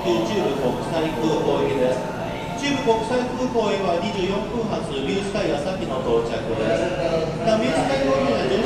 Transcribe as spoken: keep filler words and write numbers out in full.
急中部国際空港行きです。中部国際空港へはにじゅうよんぷん発ミュースカイ朝日の到着です。なおミュースカイ号には乗